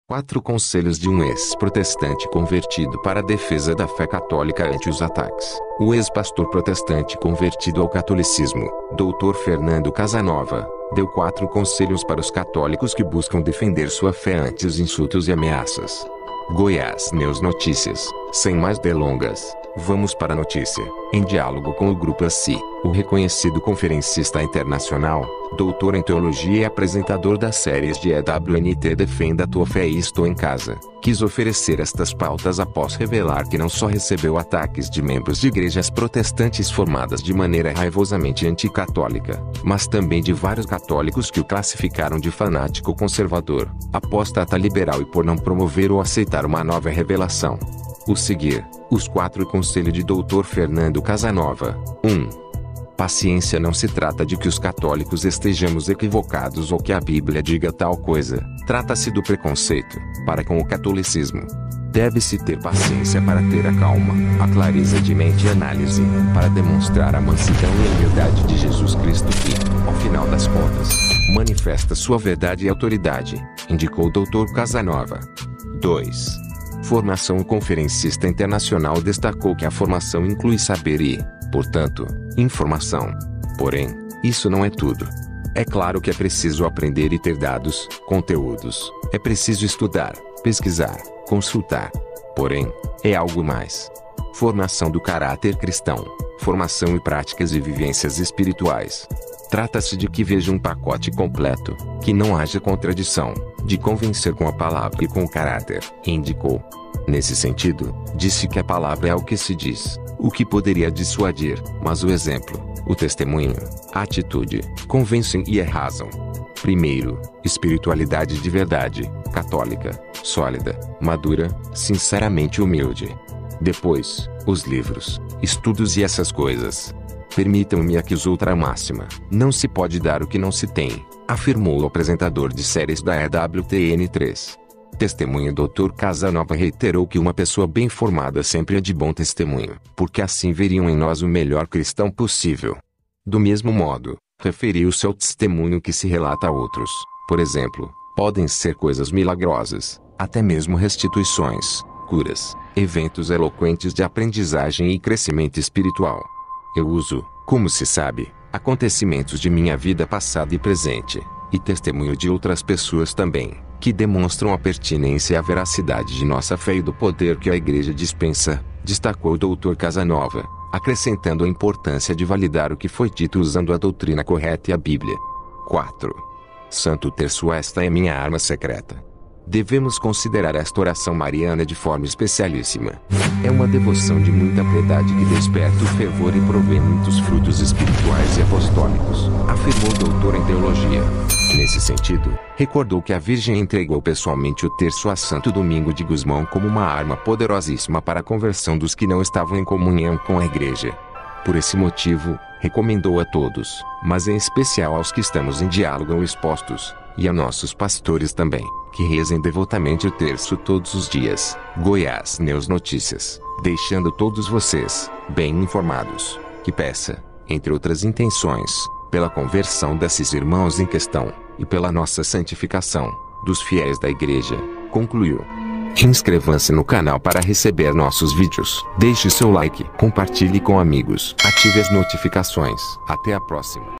4 conselhos de um ex-protestante convertido para a defesa da fé católica ante os ataques. O ex-pastor protestante convertido ao catolicismo, Dr. Fernando Casanova, deu 4 conselhos para os católicos que buscam defender sua fé ante os insultos e ameaças. Goiás News Notícias. Sem mais delongas, vamos para a notícia. Em diálogo com o Grupo ACI, o reconhecido conferencista internacional, doutor em teologia e apresentador das séries de EWNT Defenda a Tua Fé e Estou em Casa, quis oferecer estas pautas após revelar que não só recebeu ataques de membros de igrejas protestantes formadas de maneira raivosamente anticatólica, mas também de vários católicos que o classificaram de fanático conservador, apóstata liberal e por não promover ou aceitar uma nova revelação. O seguir, os 4 conselhos de Dr. Fernando Casanova. 1. Paciência. Não se trata de que os católicos estejamos equivocados ou que a Bíblia diga tal coisa. Trata-se do preconceito para com o catolicismo. Deve-se ter paciência para ter a calma, a clareza de mente e análise, para demonstrar a mansidão e a humildade de Jesus Cristo que, ao final das contas, manifesta sua verdade e autoridade, indicou o Dr. Casanova. 2. Formação. O conferencista internacional destacou que a formação inclui saber e, portanto, informação. Porém, isso não é tudo. É claro que é preciso aprender e ter dados, conteúdos. É preciso estudar, pesquisar, consultar. Porém, é algo mais. Formação do caráter cristão. Formação e práticas e vivências espirituais. Trata-se de que veja um pacote completo, que não haja contradição, de convencer com a palavra e com o caráter, indicou. Nesse sentido, disse que a palavra é o que se diz, o que poderia dissuadir, mas o exemplo, o testemunho, a atitude, convencem e arrasam. Primeiro, espiritualidade de verdade, católica, sólida, madura, sinceramente humilde. Depois, os livros, estudos e essas coisas. Permitam-me aqui outra máxima: não se pode dar o que não se tem, afirmou o apresentador de séries da EWTN3. Testemunho. Dr. Casanova reiterou que uma pessoa bem formada sempre é de bom testemunho, porque assim veriam em nós o melhor cristão possível. Do mesmo modo, referiu-se ao testemunho que se relata a outros. Por exemplo, podem ser coisas milagrosas, até mesmo restituições, curas, eventos eloquentes de aprendizagem e crescimento espiritual. Eu uso, como se sabe, acontecimentos de minha vida passada e presente, e testemunho de outras pessoas também, que demonstram a pertinência e a veracidade de nossa fé e do poder que a Igreja dispensa, destacou o Dr. Casanova, acrescentando a importância de validar o que foi dito usando a doutrina correta e a Bíblia. 4. Santo Terço. Esta é minha arma secreta. Devemos considerar esta oração mariana de forma especialíssima. É uma devoção de muita piedade que desperta o fervor e provê muitos frutos espirituais e apostólicos, afirmou o doutor em teologia. Nesse sentido, recordou que a Virgem entregou pessoalmente o terço a Santo Domingo de Gusmão como uma arma poderosíssima para a conversão dos que não estavam em comunhão com a Igreja. Por esse motivo, recomendou a todos, mas em especial aos que estamos em diálogo ou expostos, e a nossos pastores também, que rezem devotamente o terço todos os dias. Goiás News Notícias, deixando todos vocês, bem informados, que peça, entre outras intenções, pela conversão desses irmãos em questão, e pela nossa santificação, dos fiéis da Igreja, concluiu. Inscreva-se no canal para receber nossos vídeos. Deixe seu like, compartilhe com amigos, ative as notificações. Até a próxima.